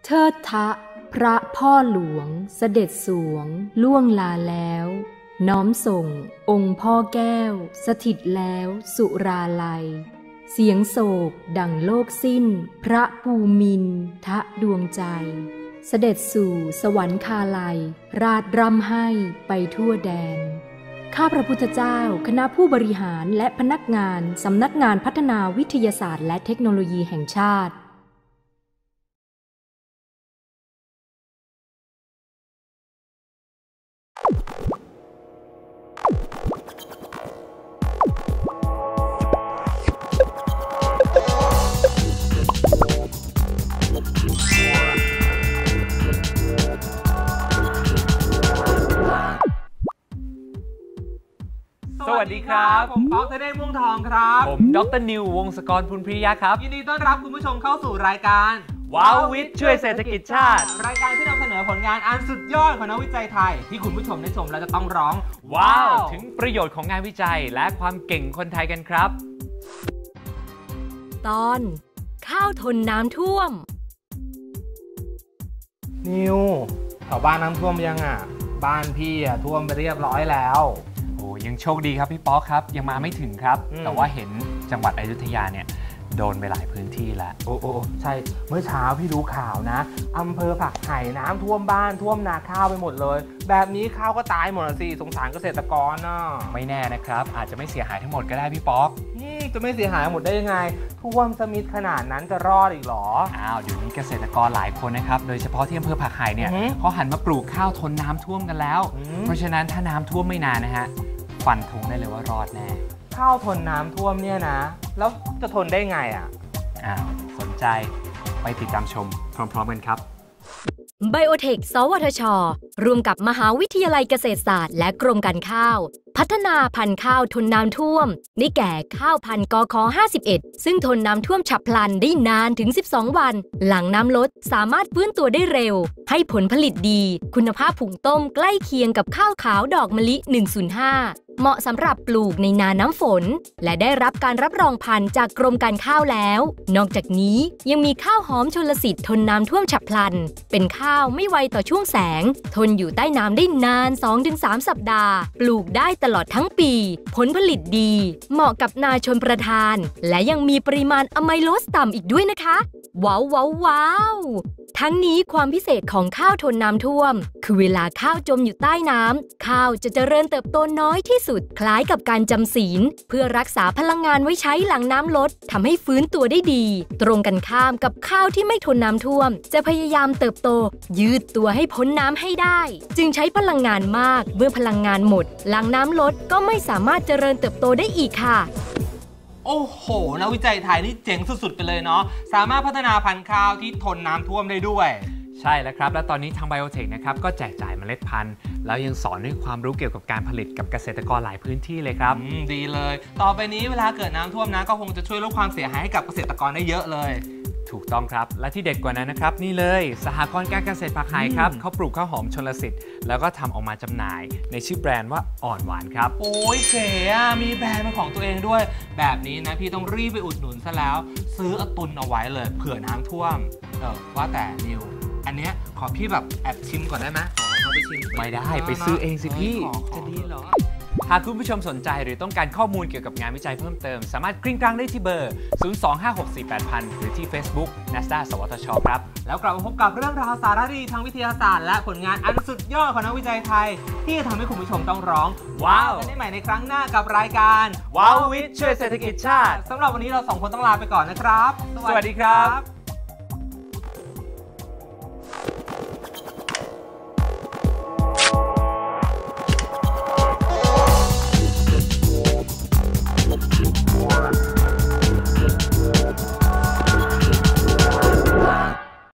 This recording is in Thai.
เทิดทะพระพ่อหลวงเสด็จสวงล่วงลาแล้วน้อมส่งองค์พ่อแก้วสถิตแล้วสุราลัยเสียงโศกดั่งโลกสิ้นพระภูมินทะดวงใจเสด็จสู่สวรรคาลัยราชร่ำให้ไปทั่วแดนข้าพระพุทธเจ้าคณะผู้บริหารและพนักงานสำนักงานพัฒนาวิทยาศาสตร์และเทคโนโลยีแห่งชาติสวัสดีครับผมป๊อกธเนศ ม่วงทองครับผมดร.นิววงศกรพุนพิริยะครับยินดีต้อนรับคุณผู้ชมเข้าสู่รายการว้าววิทย์ช่วยเศรษฐกิจชาติรายการที่นำเสนอผลงานอันสุดยอดของนักวิจัยไทยที่คุณผู้ชมได้ชมแล้วจะต้องร้องว้าวถึงประโยชน์ของงานวิจัยและความเก่งคนไทยกันครับตอนข้าวทนน้ำท่วมนิวแถวบ้านน้ำท่วมยังอ่ะบ้านพี่อ่ะท่วมไปเรียบร้อยแล้วโอ้ยังโชคดีครับพี่ป๊อกครับยังมาไม่ถึงครับแต่ว่าเห็นจังหวัดอยุธยาเนี่ยโดนไปหลายพื้นที่แล้วโอ้ใช่เมื่อเช้าพี่ดูข่าวนะอำเภอผักไห่น้ำท่วมบ้านท่วมนาข้าวไปหมดเลยแบบนี้ข้าวก็ตายหมดสิสงสารเกษตรกรน่ะไม่แน่นะครับอาจจะไม่เสียหายทั้งหมดก็ได้พี่ป๊อกนี่จะไม่เสียหายหมดได้ยังไงท่วมสมิธขนาดนั้นจะรอดอีกหรอเดี๋ยวนี้เกษตรกรหลายคนนะครับโดยเฉพาะที่อำเภอผักไห่เนี่ยเขาหันมาปลูกข้าวทนน้ำท่วมกันแล้วเพราะฉะนั้นถ้าน้ำท่วมไม่นานนะฮะฟันธงได้เลยว่ารอดแน่ข้าวทนน้ำท่วมเนี่ยนะแล้วจะทนได้ไงสนใจไปติดตามชมพร้อมๆกันครับไบโอเทคสวทช.ร่วมกับมหาวิทยาลัยเกษตรศาสตร์และกรมการข้าวพัฒนาพันธุ์ข้าวทนน้ำท่วมได้แก่ข้าวพันธุ์กค51ซึ่งทนน้ำท่วมฉับพลันได้นานถึง12วันหลังน้ำลดสามารถฟื้นตัวได้เร็วให้ผลผลิตดีคุณภาพผงต้มใกล้เคียงกับข้าวขาวดอกมะลิ105เหมาะสำหรับปลูกในนาน้ำฝนและได้รับการรับรองพันธุ์จากกรมการข้าวแล้วนอกจากนี้ยังมีข้าวหอมชลสิทธิ์ทนน้ำท่วมฉับพลันเป็นข้าวไม่ไวต่อช่วงแสงทนอยู่ใต้น้ำได้นาน 2-3 สัปดาห์ปลูกได้ตลอดทั้งปีผลผลิตดีเหมาะกับนาชนประทานและยังมีปริมาณอะไมโลสต่ำอีกด้วยนะคะว้าวทั้งนี้ความพิเศษของข้าวทนน้ำท่วมคือเวลาข้าวจมอยู่ใต้น้ำข้าวจะเจริญเติบโตน้อยที่สุดคล้ายกับการจำศีลเพื่อรักษาพลังงานไว้ใช้หลังน้ำลดทำให้ฟื้นตัวได้ดีตรงกันข้ามกับข้าวที่ไม่ทนน้ำท่วมจะพยายามเติบโตยืดตัวให้พ้นน้ำให้ได้จึงใช้พลังงานมากเมื่อพลังงานหมดหลังน้ำลดก็ไม่สามารถเจริญเติบโตได้อีกค่ะโอ้โหนักวิจัยไทยนี่เจ๋งสุดๆไปเลยเนาะสามารถพัฒนาพันธุ์ข้าวที่ทนน้ำท่วมได้ด้วยใช่แล้วครับและตอนนี้ทางไบโอเทคนะครับก็แจกจ่ายเมล็ดพันธุ์แล้วยังสอนด้วยความรู้เกี่ยวกับการผลิตกับเกษตรกรหลายพื้นที่เลยครับดีเลยต่อไปนี้เวลาเกิดน้ำท่วมนะก็คงจะช่วยลดความเสียหายให้กับเกษตรกรได้เยอะเลยถูกต้องครับและที่เด็ดกว่านั้นนะครับนี่เลยสหกรณ์การเกษตรผักไห่ครับเขาปลูกข้าวหอมชลสิทธิ์แล้วก็ทำออกมาจำหน่ายในชื่อแบรนด์ว่าอ่อนหวานครับโอ้ยเก๋มีแบรนด์เป็นของตัวเองด้วยแบบนี้นะพี่ต้องรีบไปอุดหนุนซะแล้วซื้อตุนเอาไว้เลยเผื่อน้ำท่วมว่าแต่นิวอันเนี้ยขอพี่แบบแอบชิมก่อนได้ไหมขอไปชิมไม่ได้ไปซื้อเองสิพี่จะดีเหรอหากคุณผู้ชมสนใจหรือต้องการข้อมูลเกี่ยวกับงานวิจัยเพิ่มเติมสามารถกริ้งกลางได้ที่เบอร์ 025648000 หรือที่ Facebook NASDA สวทช.ครับแล้วกลับมาพบกับเรื่องราวสาระดีทางวิทยาศาสตร์และผลงานอันสุดยอดของนักวิจัยไทยที่จะทำให้คุณผู้ชมต้องร้องว้าวกันได้ใหม่ในครั้งหน้ากับรายการว้าววิทย์ช่วยเศรษฐกิจชาติสำหรับวันนี้เรา2คนต้องลาไปก่อนนะครับสวัสดีครับ